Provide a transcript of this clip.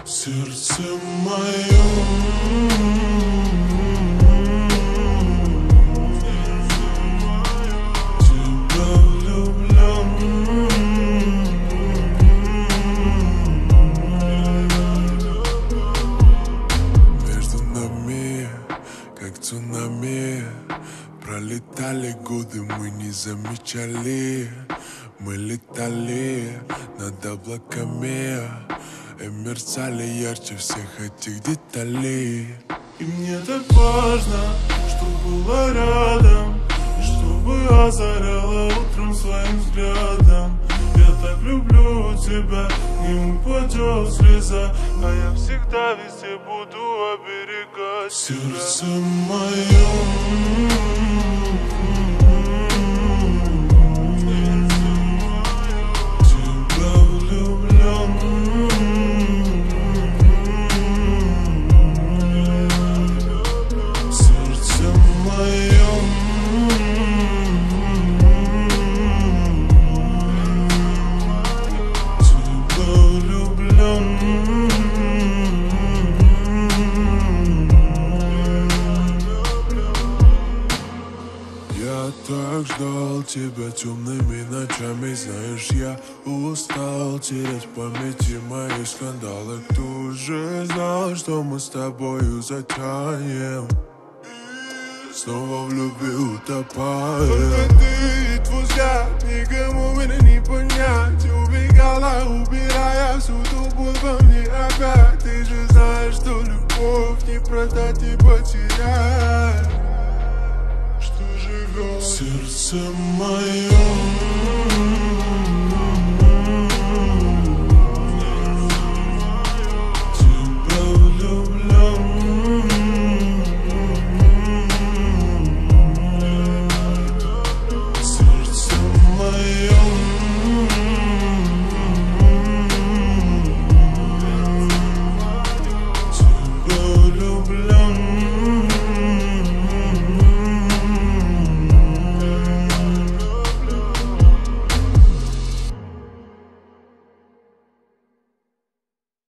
Сердце мое, тебя влюблен. Между нами, как цунами, пролетали годы, мы не замечали. Мы летали над облаками и мерцали ярче всех этих деталей. И мне так важно, чтобы было рядом, и чтобы озаряло утром своим взглядом. Я так люблю тебя, не упадет слеза, а я всегда везде буду оберегать. Сердце мое, я так ждал тебя темными ночами. Знаешь, я устал терять в памяти мои скандалы. Кто же знал, что мы с тобою затянем, снова в любви утопая. Только ты и твой взгляд, никому меня не понять. Убегала, убирая всю ту боль во мне опять. Ты же знаешь, что любовь не продать и потерять. Сердце мое,